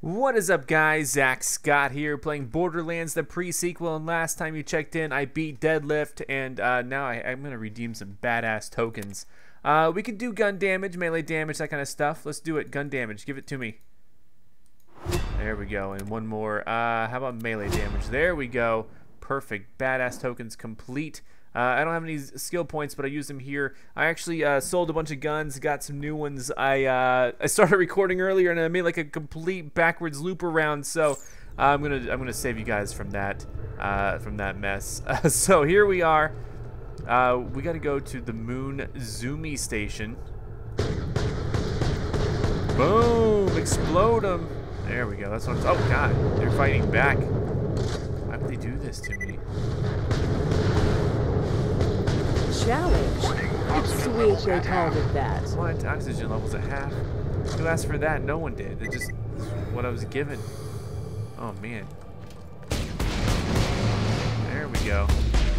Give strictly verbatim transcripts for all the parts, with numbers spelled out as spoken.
What is up, guys? Zach Scott here, playing Borderlands, the pre-sequel, and last time you checked in, I beat Deadlift, and uh, now I, I'm going to redeem some badass tokens. Uh, we can do gun damage, melee damage, that kind of stuff. Let's do it. Gun damage. Give it to me. There we go. And one more. Uh, how about melee damage? There we go. Perfect. Badass tokens complete. Uh, I don't have any skill points, but I use them here. I actually uh, sold a bunch of guns, got some new ones. I uh, I started recording earlier, and I made like a complete backwards loop around. So uh, I'm gonna I'm gonna save you guys from that uh, from that mess. Uh, so here we are. Uh, we got to go to the Moon Zoomy Station. Boom! Explode them. There we go. That's what I'm. Oh God! They're fighting back. Why would they do this to me? Challenge. It's sweet they called it that. What? Oxygen levels at half? Who asked for that? No one did. It just what I was given. Oh man. There we go.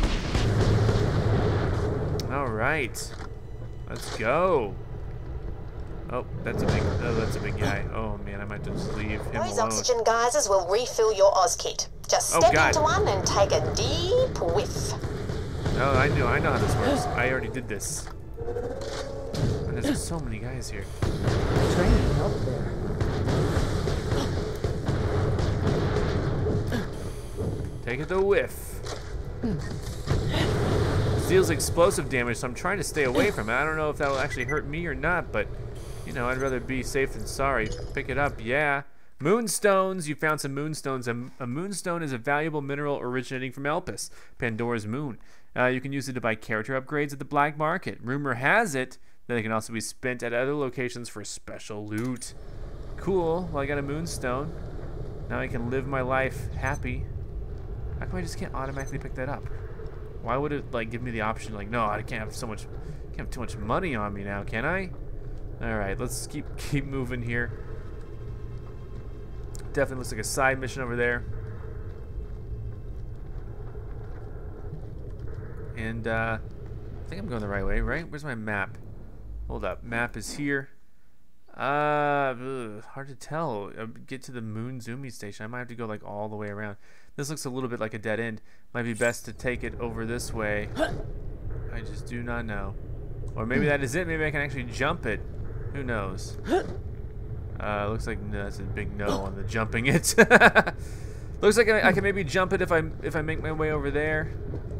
All right. Let's go. Oh, that's a big. Oh, that's a big guy. Oh man, I might just leave him Those alone. oxygen geysers will refill your Oz kit. Just Oh, step God. into one and take a deep whiff. No, I know. I know how this works. I already did this. And there's so many guys here. Training up there. Take it to whiff. Deals explosive damage, so I'm trying to stay away from it. I don't know if that'll actually hurt me or not, but you know, I'd rather be safe than sorry. Pick it up, yeah. Moonstones. You found some moonstones. A, a moonstone is a valuable mineral originating from Elpis, Pandora's moon. Uh, you can use it to buy character upgrades at the black market. Rumor has it that it can also be spent at other locations for special loot. Cool. Well, I got a moonstone. Now I can live my life happy. How come I just can't automatically pick that up? Why would it like give me the option like, no, I can't have so much, can't have too much money on me now, can I? All right, let's keep keep moving here. Definitely looks like a side mission over there. And uh, I think I'm going the right way, right? Where's my map? Hold up, map is here. Uh, ugh, hard to tell. Uh, get to the Moon Zoomy Station. I might have to go like all the way around. This looks a little bit like a dead end. Might be best to take it over this way. I just do not know. Or maybe that is it. Maybe I can actually jump it. Who knows? Uh, looks like no, that's a big no on the jumping it. Looks like I, I can maybe jump it if I if I make my way over there.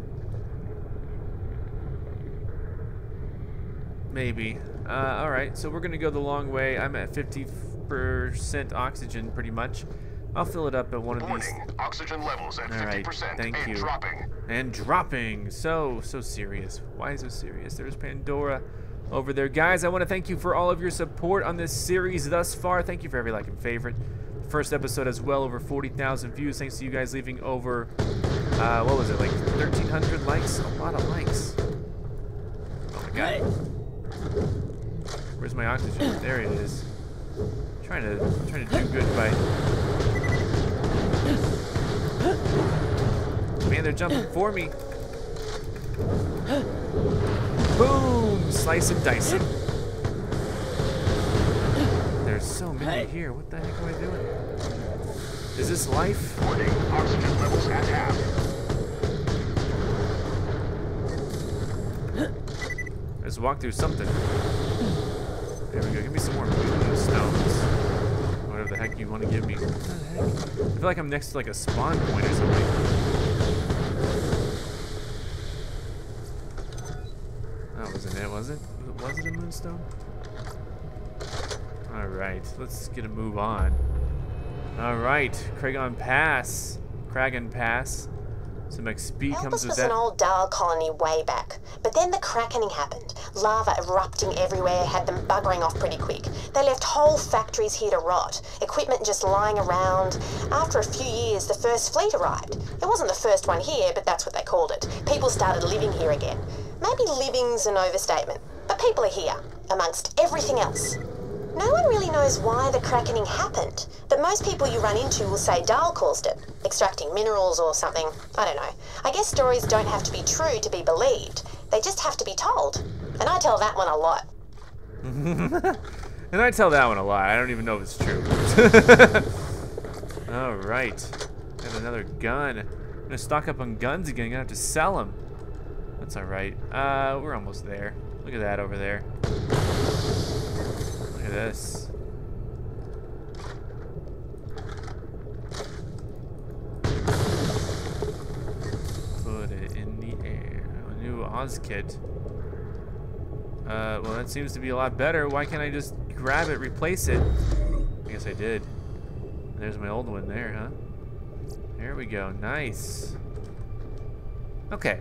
Maybe. Uh, all right, so we're gonna go the long way. I'm at fifty percent oxygen, pretty much. I'll fill it up at one of these. Oxygen levels at All right, fifty percent thank and you. dropping. And dropping. So, so serious. Why so serious? There's Pandora over there. Guys, I want to thank you for all of your support on this series thus far. Thank you for every like and favorite. First episode as well, over forty thousand views. Thanks to you guys leaving over, uh, what was it, like thirteen hundred likes? A lot of likes. Oh my God. Where's my oxygen? There it is. I'm trying to, I'm trying to do good by... Man, they're jumping for me. Boom! Slice and dice it. There's so many here. What the heck am I doing? Is this life? Warning, oxygen levels at half. Let's walk through something. There we go. Give me some more moonstones. Whatever the heck you want to give me. What the heck? I feel like I'm next to like a spawn point or something. That wasn't it, was it? Was it a moonstone? Alright, let's get a move on. Alright, Kragon Pass. Kragan Pass. Some X P comes Elpis with was that. an old Dahl colony way back, but then the Krakening happened. Lava erupting everywhere had them buggering off pretty quick. They left whole factories here to rot, equipment just lying around. After a few years, the first fleet arrived. It wasn't the first one here, but that's what they called it. People started living here again. Maybe living's an overstatement, but people are here, amongst everything else. No one really knows why the Krakening happened, but most people you run into will say Dahl caused it, extracting minerals or something. I don't know. I guess stories don't have to be true to be believed. They just have to be told. And I tell that one a lot. And I tell that one a lot. I don't even know if it's true. All right. Got another gun. I'm gonna stock up on guns again. I'm gonna have to sell them. That's all right. Uh, we're almost there. Look at that over there. Look at this. Put it in the air. A new Oz kit. Uh, well, that seems to be a lot better. Why can't I just grab it, replace it? I guess I did. There's my old one there, huh? There we go. Nice. Okay.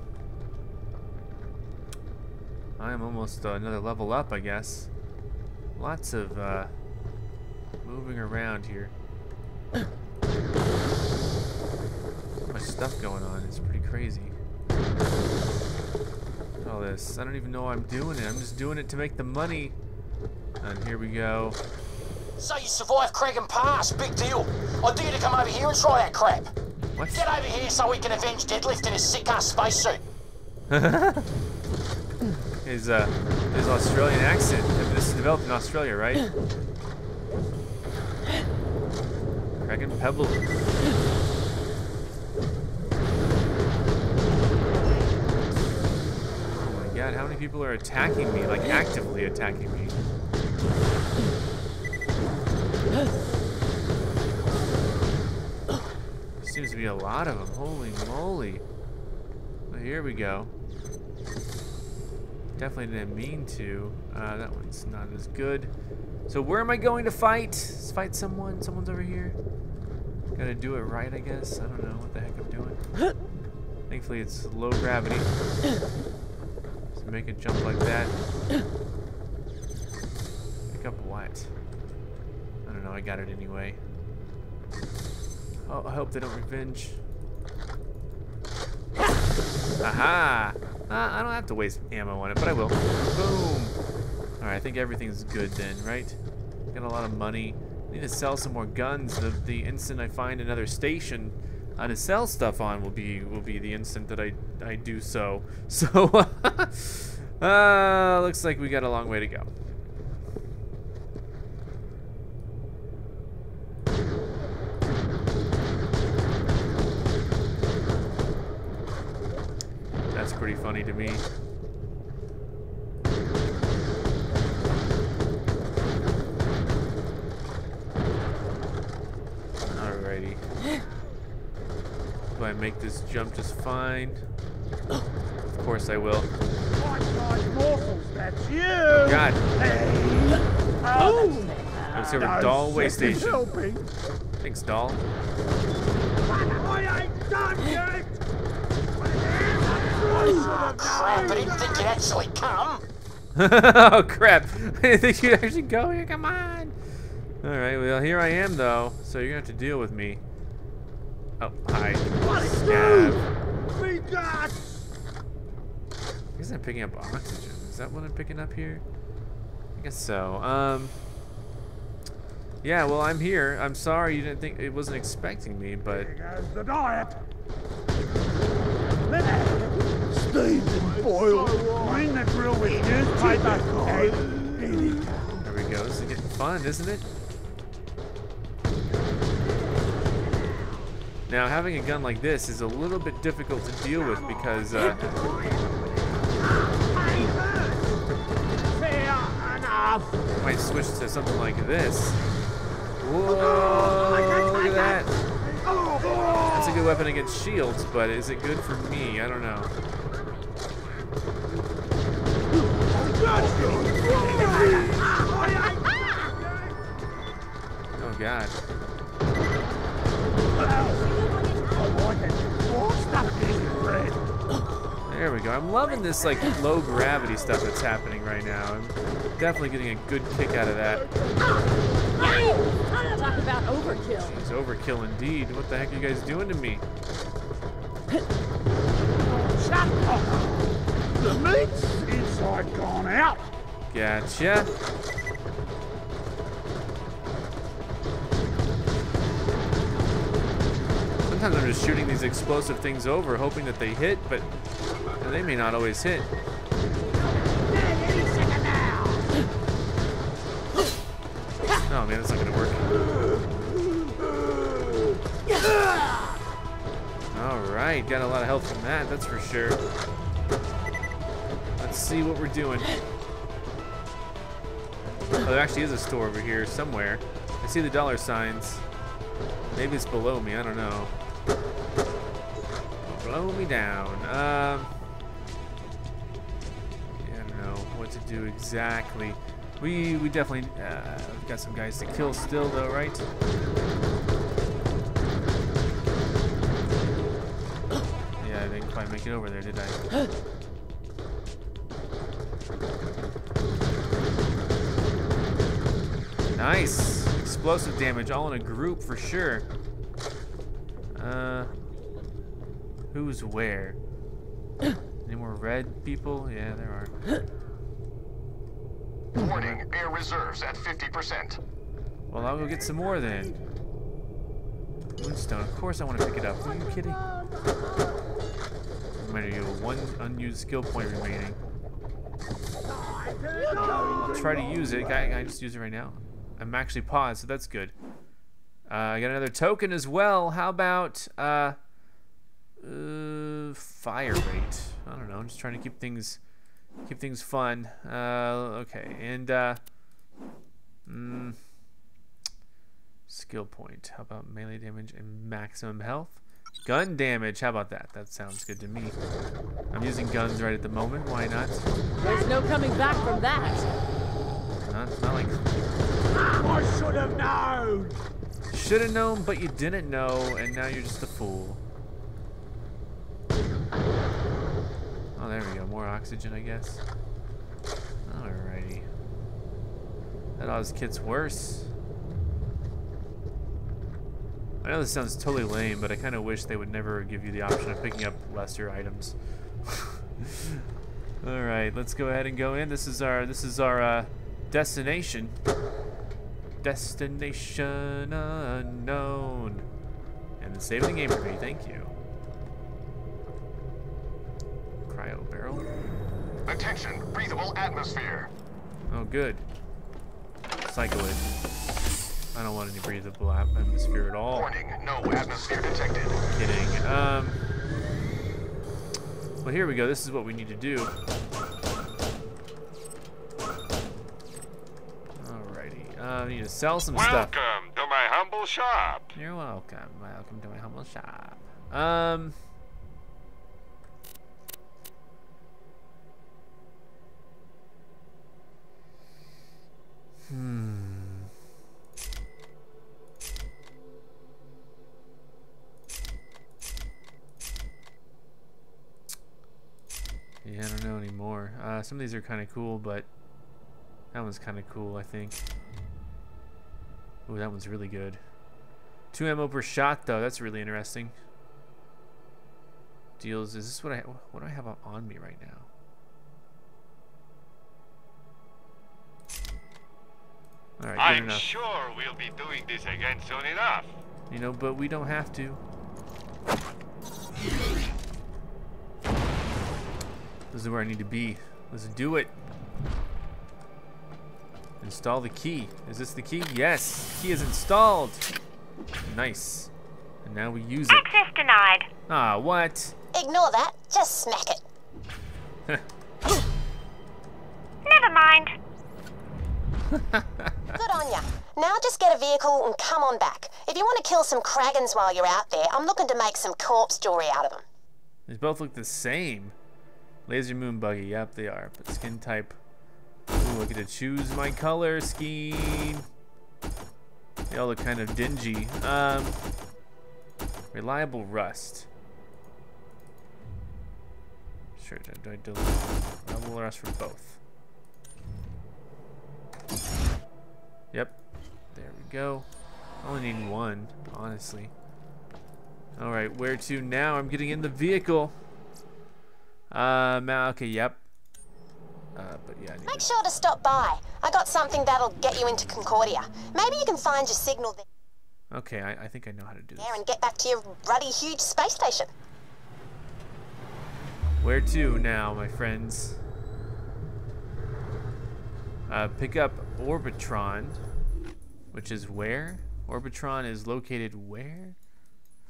I'm almost uh, another level up, I guess. Lots of uh, moving around here. So much stuff going on. It's pretty crazy. All this. I don't even know why I'm doing it. I'm just doing it to make the money. And here we go. So you survived Cregan Pass, big deal. I dare you to come over here and try that crap. What? Get over here so we can avenge Deadlift in his sick-ass spacesuit. his, uh, his Australian accent. This is developed in Australia, right? Cregan Pebble. Oh my god, how many people are attacking me? Like, actively attacking me. Seems to be a lot of them. Holy moly. Well, here we go. Definitely didn't mean to. Uh, that one's not as good. So where am I going to fight? Let's fight someone. Someone's over here. Gotta do it right, I guess. I don't know what the heck I'm doing. Thankfully, it's low gravity. So make it jump like that. Pick up what? I don't know. I got it anyway. Oh, I hope they don't revenge. Aha! Uh, I don't have to waste ammo on it, but I will. Boom! Alright, I think everything's good then, right? Got a lot of money. Need to sell some more guns. The, the instant I find another station uh, to sell stuff on will be will be the instant that I, I do so. So, uh, looks like we got a long way to go. That's pretty funny to me. Alrighty. Do I make this jump just fine? Of course I will. That's you! Oh God. Oh! I was here with Doll Way Station. Thanks, Doll. I ain't done yet! Oh, crap, I didn't think you'd actually come. Oh crap! I didn't think you'd actually go here. Come on! Alright, well, here I am though, so you're gonna have to deal with me. Oh, hi. Scab. Me God! I guess I'm picking up oxygen. Is that what I'm picking up here? I guess so. Um. Yeah, well, I'm here. I'm sorry you didn't think it wasn't expecting me, but. Here goes the diet. Stephen Boyle, bring the grill with newspaper. There we go. This is getting fun, isn't it? Now, having a gun like this is a little bit difficult to deal with because uh, I might switch to something like this. Whoa! Look at that. That's a good weapon against shields, but is it good for me? I don't know. Oh God. There we go. I'm loving this like low gravity stuff that's happening right now. I'm definitely getting a good kick out of that. Talk about overkill. It's overkill indeed. What the heck are you guys doing to me? The meat's inside gone out. Gotcha. Sometimes I'm just shooting these explosive things over, hoping that they hit, but they may not always hit. Oh man, that's not gonna work. Alright, got a lot of help from that, that's for sure. Let's see what we're doing. Oh, there actually is a store over here somewhere. I see the dollar signs. Maybe it's below me, I don't know. Blow me down. Um, yeah, I don't know what to do exactly. We we definitely uh, got some guys to kill still, though, right? Yeah, I didn't quite make it over there, did I? Nice! Explosive damage, all in a group for sure. Uh, who's where? Any more red people? Yeah, there are. Warning, air reserves at fifty percent. Well, I'll go get some more then. Moonstone, of course I want to pick it up. Are you kidding? Reminder, you have one unused skill point remaining. I'll try to use it. Can I, can I just use it right now? I'm actually paused, so that's good. Uh, I got another token as well. How about uh, uh, fire rate? I don't know. I'm just trying to keep things keep things fun. Uh, okay, and uh, mm, skill point. How about melee damage and maximum health? Gun damage. How about that? That sounds good to me. I'm using guns right at the moment. Why not? There's no coming back from that. Uh, it's not like. I should have known! Should have known, but you didn't know, and now you're just a fool. Oh, there we go. More oxygen, I guess. Alrighty. That always gets worse. I know this sounds totally lame, but I kind of wish they would never give you the option of picking up lesser items. All right, let's go ahead and go in. This is our this is our uh, destination. Destination unknown. And then save the game for me. Thank you. Cryo barrel. Attention, breathable atmosphere. Oh, good. Cycle it. I don't want any breathable atmosphere at all. Warning, no atmosphere detected. Kidding. Um. Well, here we go. This is what we need to do. Alrighty. Uh, I need to sell some stuff. Welcome to my humble shop. You're welcome. Welcome to my humble shop. Um. Hmm. Yeah, I don't know anymore. Uh, some of these are kind of cool, but that one's kind of cool, I think. Ooh, that one's really good. Two ammo per shot, though. That's really interesting. Deals. Is this what I what do I have on me right now? All right, good I'm enough. sure we'll be doing this again soon enough. You know, but we don't have to. This is where I need to be. Let's do it. Install the key. Is this the key? Yes. Key is installed. Nice. And now we use it. Access denied. Ah, what? Ignore that. Just smack it. Never mind. Good on ya. Now just get a vehicle and come on back. If you want to kill some Kragans while you're out there, I'm looking to make some corpse jewelry out of them. They both look the same. Laser moon buggy. Yep, they are. But skin type. Ooh, I get to choose my color scheme. They all look kind of dingy. Um, reliable rust. Sure, do I do reliable rust for both? Yep. There we go. I only need one, honestly. All right, where to now? I'm getting in the vehicle. Um, okay, yep. Uh, but yeah, I need Make to... sure to stop by. I got something that'll get you into Concordia. Maybe you can find your signal there Okay, I, I think I know how to do this. and get back to your ruddy huge space station. Where to now, my friends? Uh, pick up Orbitron, which is where? Orbitron is located where?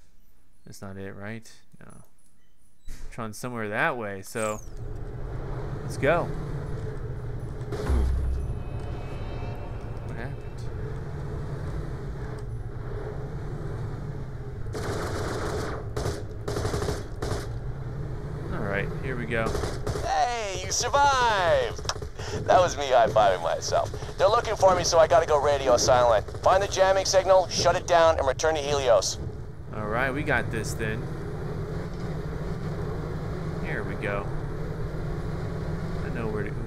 That's not it, right? No. Trying somewhere that way, so let's go. Ooh. What happened? Alright, here we go. Hey, you survived! That was me high-fiving myself. They're looking for me, so I gotta go radio silent. Find the jamming signal, shut it down, and return to Helios. Alright, we got this then. Here we go. I know where to...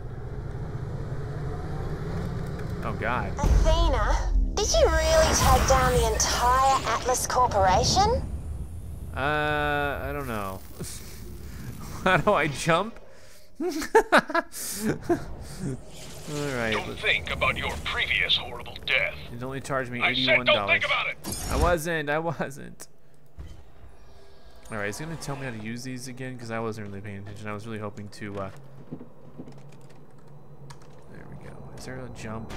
Oh, God. Athena, did you really take down the entire Atlas Corporation? Uh, I don't know. How do I jump? Alright. Don't think about your previous horrible death. It only charged me I eighty-one said dollars. don't think about it. I wasn't, I wasn't. Alright, is he gonna tell me how to use these again? Because I wasn't really paying attention. I was really hoping to, uh... There we go. Is there a jump?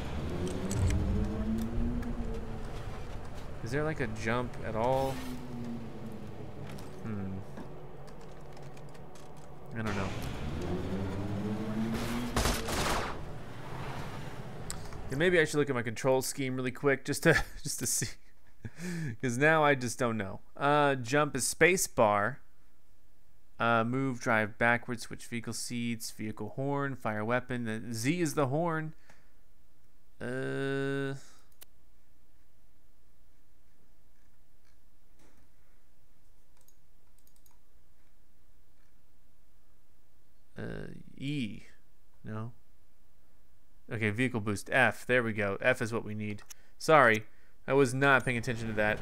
Is there like a jump at all? Hmm. I don't know. And maybe I should look at my control scheme really quick just to just to see, because now I just don't know. Uh, jump is space bar. Uh, move, drive backwards, switch vehicle seats, vehicle horn, fire weapon. The Z is the horn. Uh. Uh, E. No. Okay, vehicle boost. F. There we go. F is what we need. Sorry. I was not paying attention to that.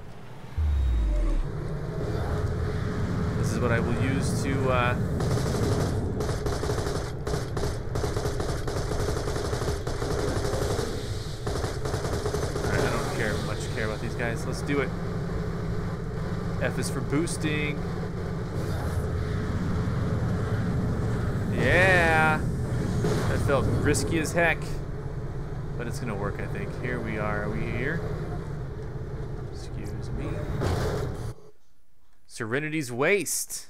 This is what I will use to, uh... Alright, I don't care much care about these guys. Let's do it. F is for boosting. Yeah! That felt risky as heck. But it's gonna work, I think. Here we are. Are we here? Excuse me. Serenity's Waste.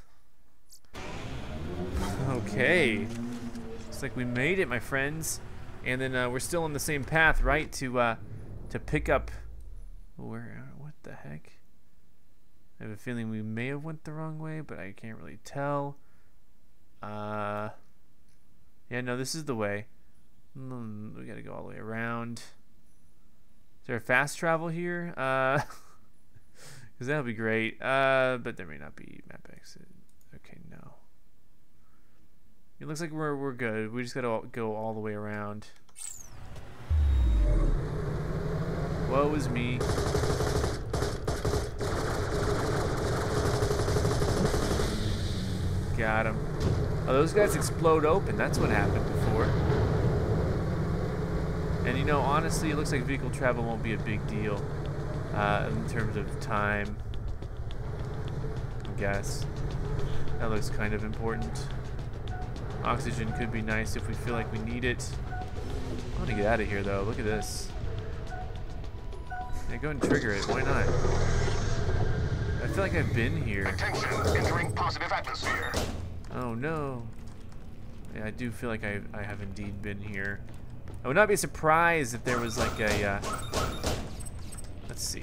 Okay. Looks like we made it, my friends. And then uh, we're still on the same path, right? To uh, to pick up... Where? What the heck? I have a feeling we may have went the wrong way, but I can't really tell. Uh... Yeah, no, this is the way. Mm, we gotta go all the way around. Is there a fast travel here? Uh, because that would be great. Uh, but there may not be map exit. Okay, no. It looks like we're we're good. We just gotta go all the way around. Woe is me. Got him. Oh, those guys explode open. That's what happened before. And you know, honestly, it looks like vehicle travel won't be a big deal uh, in terms of time. I guess. That looks kind of important. Oxygen could be nice if we feel like we need it. I want to get out of here, though. Look at this. Yeah, go and trigger it. Why not? I feel like I've been here. Attention, entering positive atmosphere. Oh no. Yeah, I do feel like I, I have indeed been here. I would not be surprised if there was like a, uh, let's see.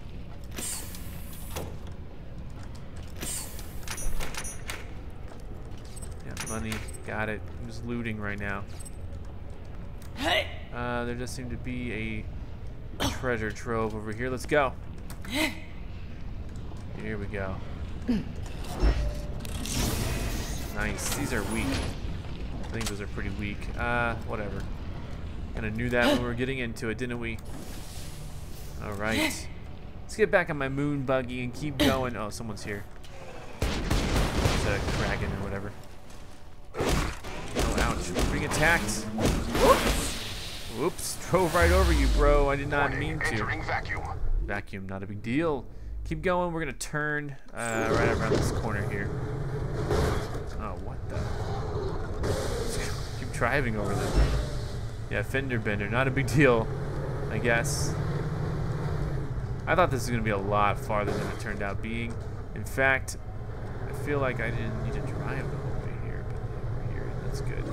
Yeah, money, got it. I'm just looting right now. Uh, there does seem to be a treasure trove over here. Let's go. Here we go. Nice. These are weak. I think those are pretty weak. Uh, whatever. Kinda knew that when we were getting into it, didn't we? Alright. Let's get back on my moon buggy and keep going. Oh, someone's here. It's a Kraken or whatever. Oh, ouch. We're being attacked. Whoops. Whoops. Drove right over you, bro. I did not mean to. Entering vacuum. Vacuum, not a big deal. Keep going. We're gonna turn uh, right around this corner here. Oh, what the? Keep driving over them. Yeah, fender bender, not a big deal, I guess. I thought this was going to be a lot farther than it turned out being. In fact, I feel like I didn't need to drive the whole way here, but we're here. That's good.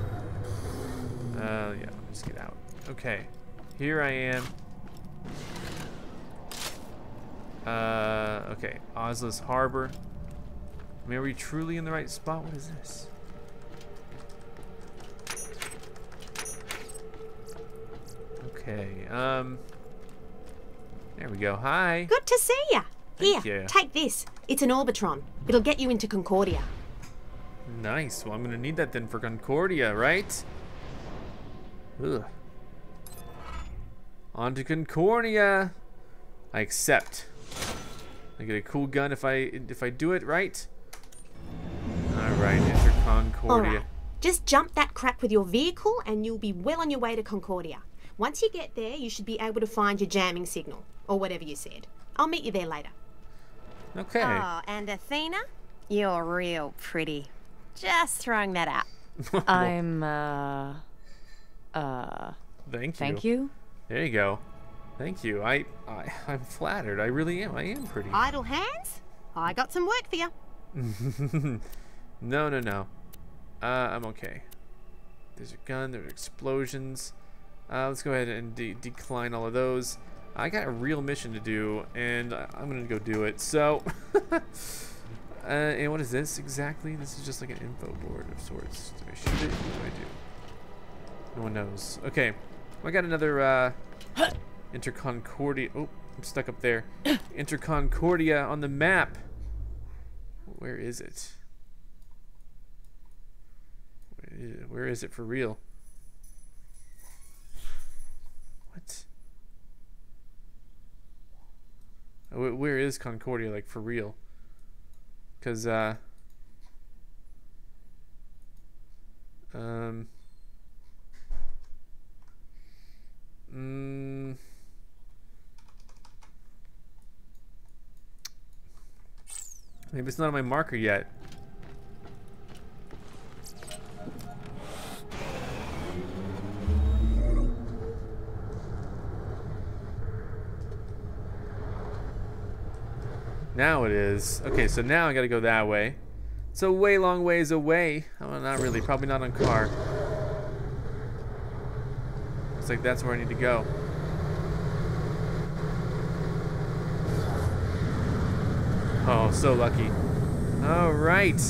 Uh, yeah, let's get out. Okay, here I am. Uh, okay, Ozless Harbor. I mean, are we truly in the right spot? What is this? Okay, um, there we go. Hi. Good to see ya. Thank Here, you. take this. It's an Orbitron. It'll get you into Concordia. Nice. Well, I'm gonna need that then for Concordia, right? Ugh. On to Concordia. I accept. I get a cool gun if I if I do it right. All right, enter Concordia. All right. Just jump that crap with your vehicle and you'll be well on your way to Concordia. Once you get there, you should be able to find your jamming signal, or whatever you said. I'll meet you there later. Okay. Oh, and Athena? You're real pretty. Just throwing that out. I'm, uh... Uh... Thank you. Thank you? There you go. Thank you. I, I I'm flattered. I really am. I am pretty. Idle hands? I got some work for you. No, no, no. Uh, I'm okay. There's a gun. There's explosions. Uh, let's go ahead and de decline all of those. I got a real mission to do, and I I'm gonna go do it. So, uh, and what is this exactly? This is just like an info board of sorts. Do I shoot it? What do I do? No one knows. Okay, I got another uh, Interconcordia. Oh, I'm stuck up there. Interconcordia on the map. Where is it? Where is it, Where is it for real? What? Oh, where is Concordia, like, for real? Because, uh... Um... Mm, maybe it's not on my marker yet. Now it is. Okay, so now I gotta go that way. It's a way long ways away. Oh, not really. Probably not on car. Looks like that's where I need to go. Oh, so lucky. All right.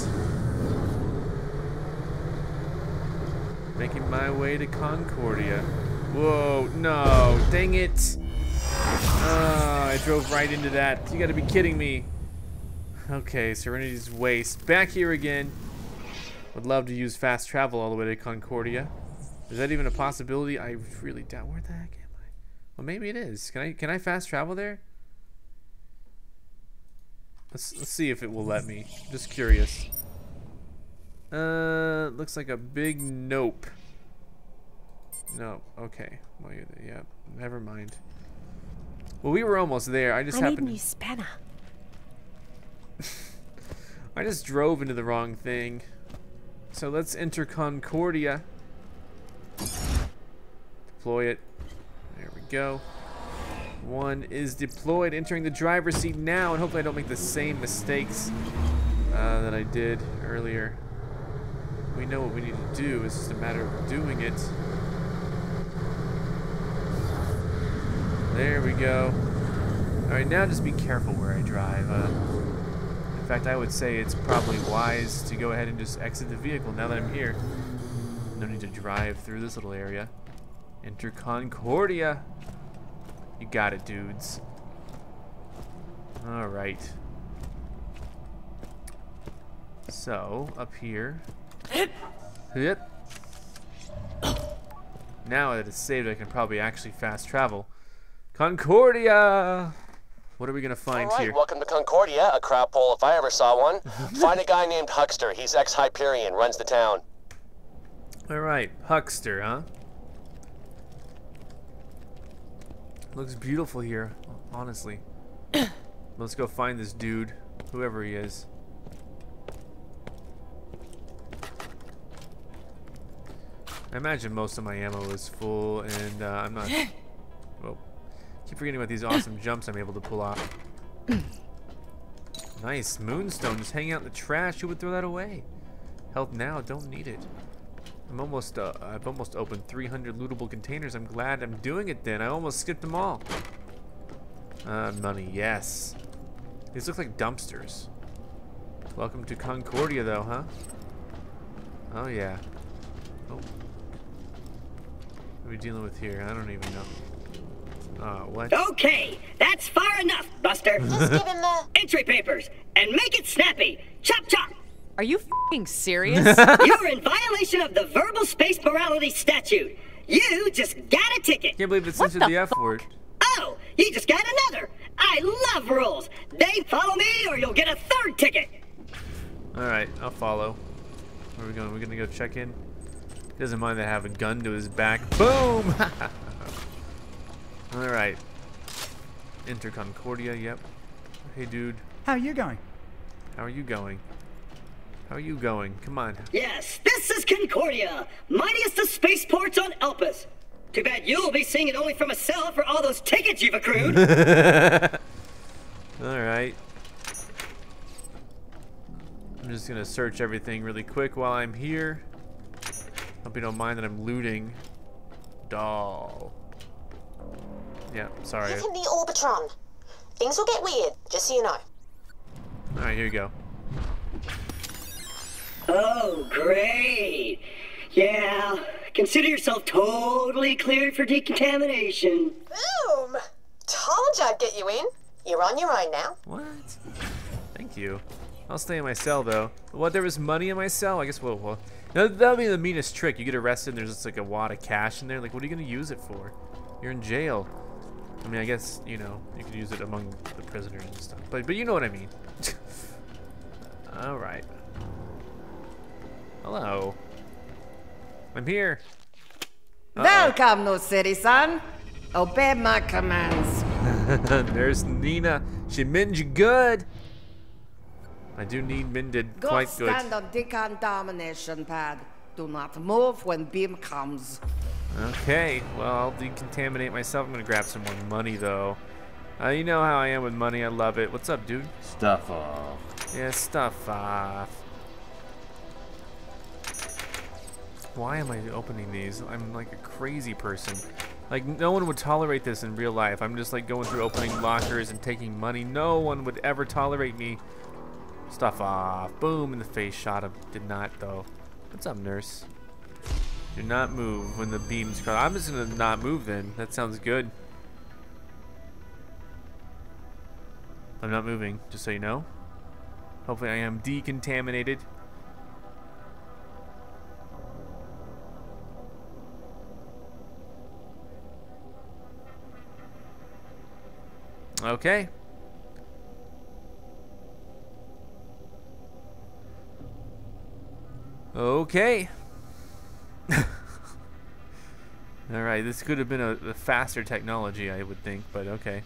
Making my way to Concordia. Whoa, no, dang it. Oh, I drove right into that. You gotta be kidding me. Okay, Serenity's Waste. Back here again. Would love to use fast travel all the way to Concordia. Is that even a possibility? I really doubt. Where the heck am I? Well, maybe it is. Can I can I fast travel there? Let's let's see if it will let me. Just curious. Uh, looks like a big nope. No. Okay. Well, you're there. Yeah. Never mind. Well, we were almost there. I just I need a happened. new spanner. I just drove into the wrong thing. So let's enter Concordia. Deploy it. There we go. One is deployed, entering the driver's seat now, and hopefully I don't make the same mistakes uh, that I did earlier. We know what we need to do. It's just a matter of doing it. There we go. All right, now just be careful where I drive. Uh, in fact, I would say it's probably wise to go ahead and just exit the vehicle now that I'm here. No need to drive through this little area. Enter Concordia. You got it, dudes. All right. So, up here. Yep. Now that it's saved, I can probably actually fast travel. Concordia! What are we gonna find All right, here? welcome to Concordia, a crowd poll if I ever saw one. Find a guy named Huckster. He's ex-Hyperion, runs the town. All right, Huckster, huh? Looks beautiful here, honestly. Let's go find this dude, whoever he is. I imagine most of my ammo is full, and uh, I'm not. Well, Keep forgetting about these awesome jumps I'm able to pull off. Nice. Moonstone. Just hanging out in the trash. Who would throw that away? Health now. Don't need it. I'm almost, uh, I've almost opened three hundred lootable containers. I'm glad I'm doing it then. I almost skipped them all. Uh, money. Yes. These look like dumpsters. Welcome to Concordia, though, huh? Oh, yeah. Oh. What are we dealing with here? I don't even know. Oh, what? Okay, that's far enough, Buster. Just give him the entry papers and make it snappy. Chop chop. Are you f***ing serious? You're in violation of the verbal space morality statute. You just got a ticket. Can't believe it censored the, the F word. Oh, you just got another. I love rules. They follow me or you'll get a third ticket. All right, I'll follow. Where are we going? We're gonna go check in. He doesn't mind that I have a gun to his back. Boom! All right. Enter Concordia. Yep. Hey, dude. How are you going? How are you going? How are you going? Come on. Yes, this is Concordia, mightiest of spaceports on Elpis. Too bad you'll be seeing it only from a cell for all those tickets you've accrued. All right. I'm just gonna search everything really quick while I'm here. Hope you don't mind that I'm looting. Doll. Yeah, sorry. Give him the Orbitron. Things will get weird, just so you know. All right, here you go. Oh, great. Yeah, consider yourself totally cleared for decontamination. Boom! Told you I'd get you in. You're on your own now. What? Thank you. I'll stay in my cell, though. What, there was money in my cell? I guess, well, well that would be the meanest trick. You get arrested and there's just like a wad of cash in there. Like, what are you going to use it for? You're in jail. I mean, I guess, you know, you could use it among the prisoners and stuff. But, but you know what I mean. All right. Hello. I'm here. Uh-oh. Welcome, new citizen. Obey my commands. There's Nina. She mended you good. I do need mended Go quite good. stand on decontamination pad. Do not move when beam comes. Okay, well, I'll decontaminate myself. I'm gonna grab some more money, though. Uh, you know how I am with money. I love it. What's up, dude? Stuff off. Yeah, stuff off. Why am I opening these? I'm like a crazy person. Like, no one would tolerate this in real life. I'm just like going through opening lockers and taking money. No one would ever tolerate me. Stuff off. Boom, in the face. Shot him. Did not, though. What's up, nurse? Do not move when the beams cross. I'm just gonna not move then. That sounds good. I'm not moving, just so you know. Hopefully I am decontaminated. Okay. Okay. All right, this could have been a, a faster technology, I would think, but okay.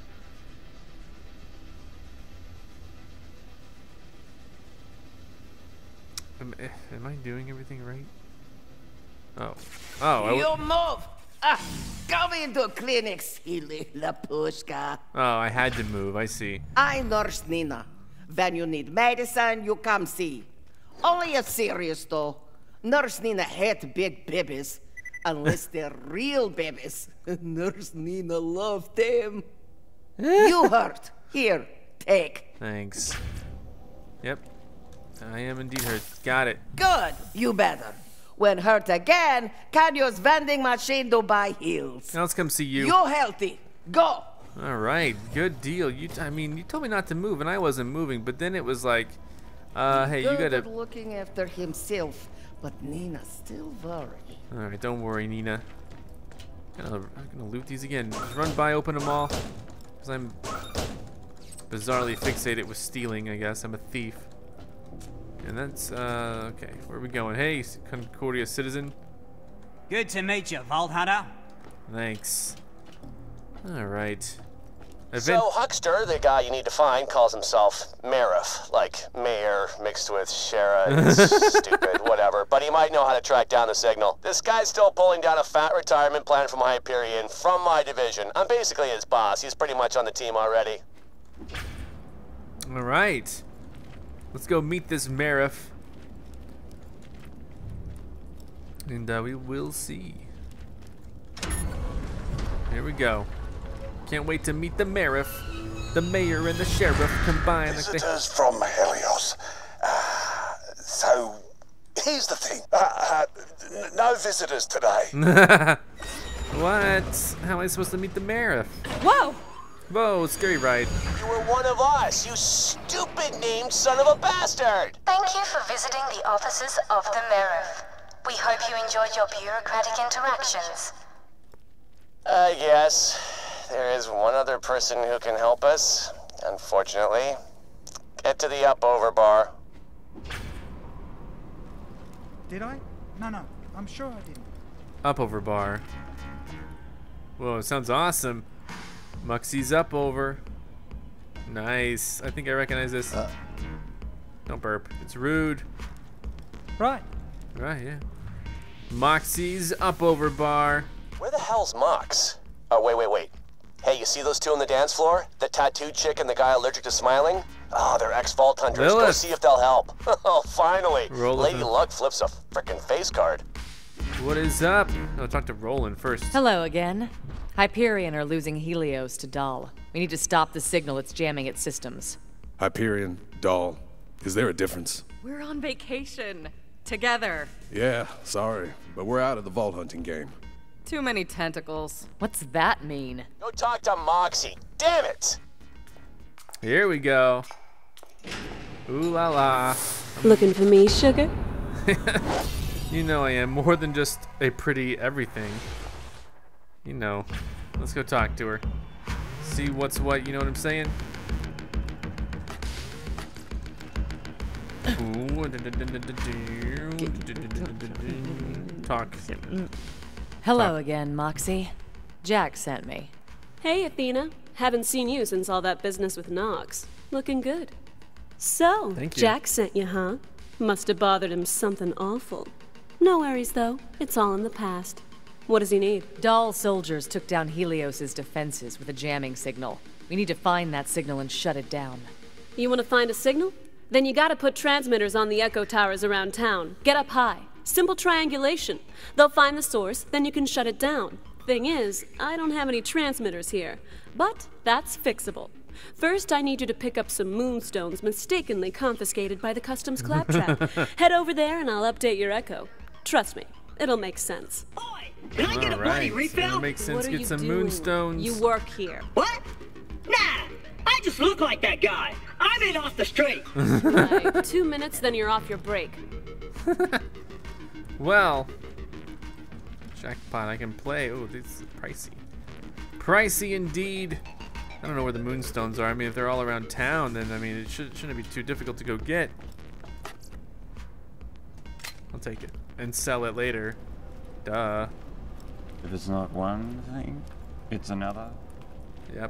Am, am I doing everything right? Oh. Oh. You move. Ah, come into clinic, silly Lapushka. Oh, I had to move. I see. I nurse Nina. When you need medicine, you come see. Only if serious, though. Nurse Nina hate big babies. Unless they're real babies. Nurse Nina loved them. You hurt. Here, take. Thanks. Yep. I am indeed hurt. Got it. Good. You better. When hurt again, can use vending machine to buy heals. Now let's come see you. You healthy. Go. All right. Good deal. You. I mean, you told me not to move, and I wasn't moving. But then it was like, uh, hey, Good you gotta. looking after himself, but Nina still worried. All right, don't worry, Nina. I'm gonna, I'm gonna loot these again. Just run by, open them all, because I'm bizarrely fixated with stealing. I guess I'm a thief. And that's uh, okay. Where are we going? Hey, Concordia citizen. Good to meet you, Vault Hunter. Thanks. All right. So Huckster, the guy you need to find, calls himself Marif, like mayor mixed with Shara. It's stupid, whatever. But he might know how to track down the signal. This guy's still pulling down a fat retirement plan from Hyperion from my division. I'm basically his boss. He's pretty much on the team already. All right. Let's go meet this Marif. And uh, we will see. Here we go. Can't wait to meet the Marif. The mayor and the sheriff combined. Visitors like they... from Helios. Uh, so, here's the thing. Uh, uh, no visitors today. What? How am I supposed to meet the Marif? Whoa! Whoa, scary ride. You were one of us, you stupid named son of a bastard! Thank you for visiting the offices of the Marif. We hope you enjoyed your bureaucratic interactions. I guess there is one other person who can help us, unfortunately. Get to the up-over bar. Did I? No, no, I'm sure I didn't. Up over bar. Whoa, sounds awesome. Muxie's up over. Nice. I think I recognize this. Uh. Don't burp. It's rude. Right. Right, yeah. Moxie's up over bar. Where the hell's Mox? Oh, wait, wait, wait. Hey, you see those two on the dance floor? The tattooed chick and the guy allergic to smiling? Oh, they're ex-Vault Hunters. Go see if they'll help. Oh, finally. Roll Lady them. Luck flips a frickin' face card. What is up? No, talk to Roland first. Hello again. Hyperion are losing Helios to Dahl. We need to stop the signal that's jamming its systems. Hyperion, Dahl. Is there a difference? We're on vacation. Together. Yeah, sorry, but we're out of the vault hunting game. Too many tentacles. What's that mean? Go talk to Moxie. Damn it! Here we go. Ooh la la. Looking for me, sugar? You know I am more than just a pretty everything. You know. Let's go talk to her. See what's what, you know what I'm saying? Ooh. Talk. Hello again, Moxie. Jack sent me. Hey, Athena. Haven't seen you since all that business with Nox. Looking good. So, Thank you. Jack sent you, huh? Must have bothered him something awful. No worries, though. It's all in the past. What does he need? Dahl soldiers took down Helios's defenses with a jamming signal. We need to find that signal and shut it down. You want to find a signal? Then you gotta put transmitters on the echo towers around town. Get up high. Simple triangulation. They'll find the source, then you can shut it down. Thing is, I don't have any transmitters here, but that's fixable. First, I need you to pick up some moonstones mistakenly confiscated by the customs claptrap. Head over there and I'll update your echo. Trust me, it'll make sense. Can I get a bloody Alright, refill? so makes sense. What are Get you some doing? moonstones. You work here. What? Nah, I just look like that guy. I'm in off the street. Right, two minutes, then you're off your break. Well, jackpot, I can play. Oh, this is pricey. Pricey indeed. I don't know where the moonstones are. I mean, if they're all around town, then I mean, it should, shouldn't be too difficult to go get. I'll take it and sell it later. Duh. If it's not one thing, it's another. Yep.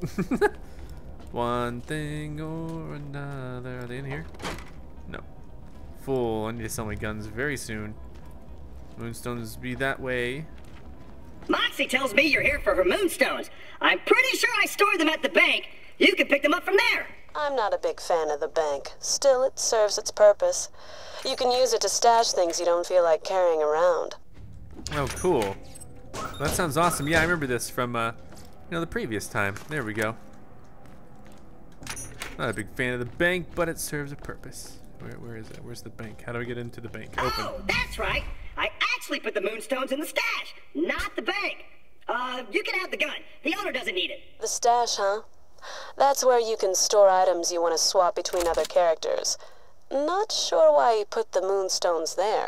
One thing or another. Are they in here? No. Full. I need to sell my guns very soon. Moonstones be that way. Moxie tells me you're here for her moonstones. I'm pretty sure I stored them at the bank. You can pick them up from there. I'm not a big fan of the bank. Still, it serves its purpose. You can use it to stash things you don't feel like carrying around. Oh, cool. That sounds awesome. Yeah, I remember this from, uh, you know, the previous time. There we go. Not a big fan of the bank, but it serves a purpose. Where, where is it? Where's the bank? How do I get into the bank? Open. Oh, that's right. I actually put the moonstones in the stash, not the bank. Uh, you can have the gun. The owner doesn't need it. The stash, huh? That's where you can store items you want to swap between other characters. Not sure why you put the moonstones there.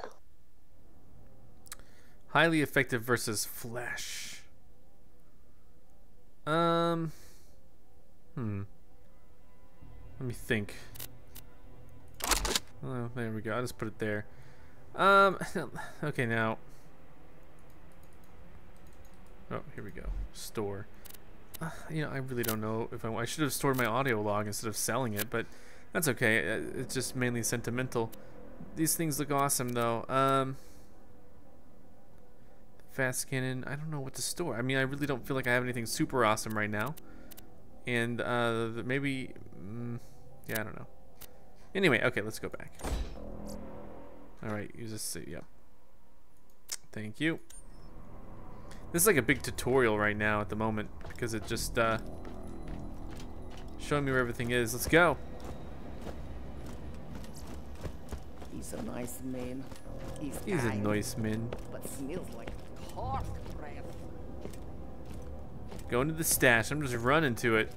Highly effective versus flesh. Um. Hmm. Let me think. Oh, there we go. I'll just put it there. Um. Okay, now. Oh, here we go. Store. uh, you know, I really don't know if I, I should have stored my audio log instead of selling it, but that's okay. It's just mainly sentimental. These things look awesome, though. Um, fast cannon. I don't know what to store. I mean, I really don't feel like I have anything super awesome right now. And uh, maybe, mm, yeah, I don't know. Anyway, okay, let's go back. All right, use this. Yep. Thank you. This is like a big tutorial right now at the moment because it just uh, showing me where everything is. Let's go. He's a nice man. He's, He's a nice man. But smells like hot breath. Going to the stash. I'm just running to it.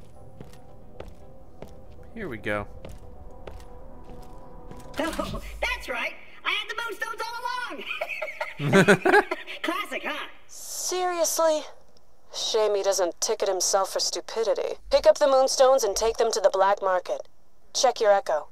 Here we go. Oh, that's right. I had the moonstones all along. Classic, huh? Seriously? Shame he doesn't ticket himself for stupidity. Pick up the moonstones and take them to the black market. Check your echo.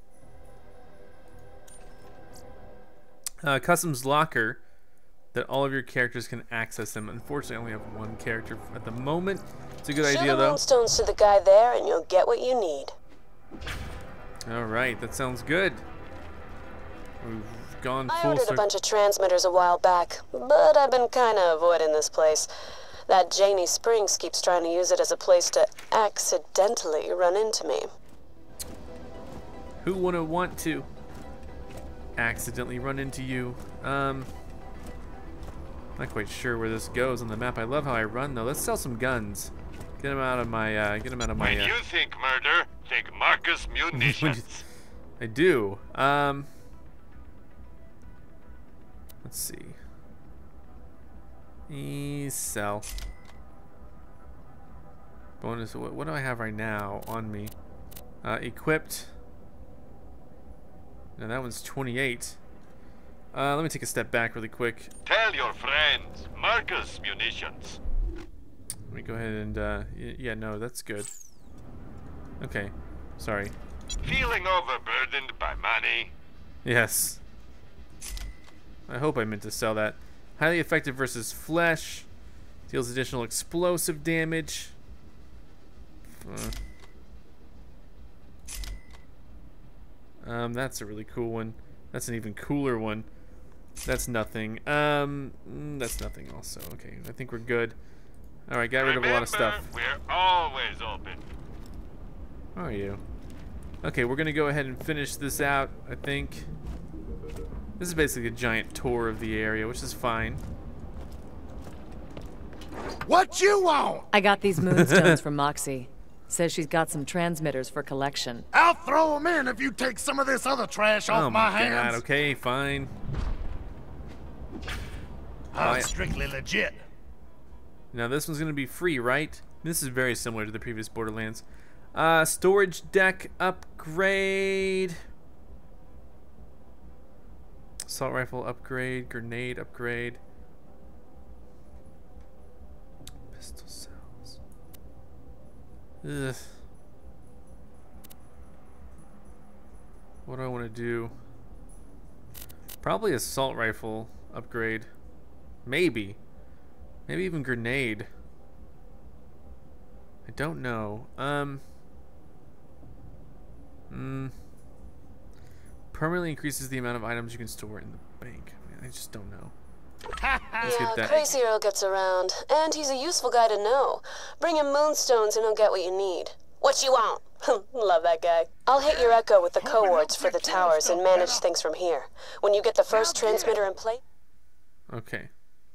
Uh, customs locker that all of your characters can access them. Unfortunately, I only have one character at the moment. It's a good Show idea, the though. moonstones to the guy there, and you'll get what you need. All right, that sounds good. We've gone I full ordered a circle. bunch of transmitters a while back, but I've been kind of avoiding this place. That Janie Springs keeps trying to use it as a place to accidentally run into me. Who wouldn't want to accidentally run into you? Um, not quite sure where this goes on the map. I love how I run, though. Let's sell some guns. Get them out of my. Uh, get them out of my. When Uh, you think murder, think Marcus Munitions. I do. Um, let's see. E sell. Bonus. What, what do I have right now on me? Uh, equipped. Now that one's twenty-eight. Uh, let me take a step back really quick. Tell your friends, Marcus Munitions. Let me go ahead and, uh, y yeah, no, that's good. Okay, sorry. Feeling overburdened by money? Yes. I hope I meant to sell that. Highly effective versus flesh. Deals additional explosive damage. Uh, um, that's a really cool one. That's an even cooler one. That's nothing. Um, mm, that's nothing also. Okay, I think we're good. All right, got rid of a lot of stuff. We're always open. How are you? Okay, we're gonna go ahead and finish this out, I think. This is basically a giant tour of the area, which is fine. What you want? I got these moonstones from Moxie. Says she's got some transmitters for collection. I'll throw them in if you take some of this other trash off Oh my, my hands. god, okay, fine. I'm Why- strictly legit. Now this one's gonna be free, right? This is very similar to the previous Borderlands. Uh, storage deck upgrade. Assault rifle upgrade. Grenade upgrade. Pistol cells. Ugh. What do I want to do? Probably assault rifle upgrade. Maybe. Maybe even grenade. I don't know. Um. Mm, permanently increases the amount of items you can store in the bank. I, mean, I just don't know. Let's Yeah, get that. Crazy Earl gets around, and he's a useful guy to know. Bring him moonstones and he'll get what you need. What you want? Love that guy. I'll hit your echo with the coords for the towers and manage things from here. When you get the first transmitter in place, Okay.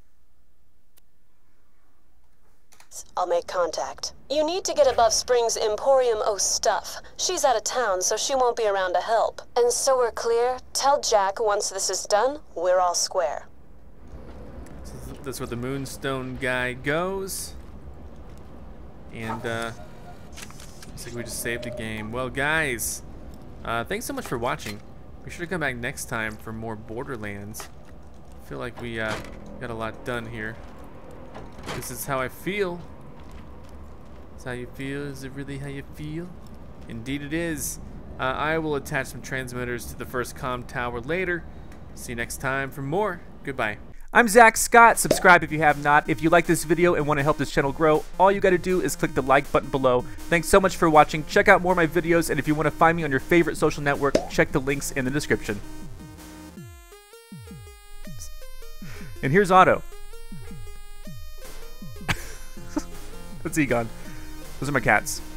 I'll make contact. You need to get above Spring's Emporium O stuff. She's out of town, so she won't be around to help. And so we're clear, tell Jack once this is done, we're all square. So that's where the Moonstone guy goes. And, uh, looks like we just saved the game. Well, guys, uh, thanks so much for watching. Be sure to come back next time for more Borderlands. I feel like we, uh, got a lot done here. This is how I feel. Is how you feel? Is it really how you feel? Indeed it is. Uh, I will attach some transmitters to the first comm tower later. See you next time for more. Goodbye. I'm Zach Scott. Subscribe if you have not. If you like this video and want to help this channel grow, all you got to do is click the like button below. Thanks so much for watching. Check out more of my videos, and if you want to find me on your favorite social network, check the links in the description. And here's Otto. That's Egon. Those are my cats.